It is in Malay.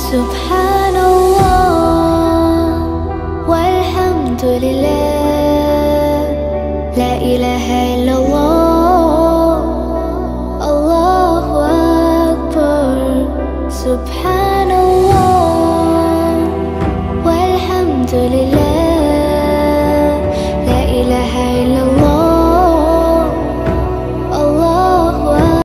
Subhanallah walhamdulillah, la ilaha illallah, Allahu Akbar. Subhanallah walhamdulillah, la ilaha illallah.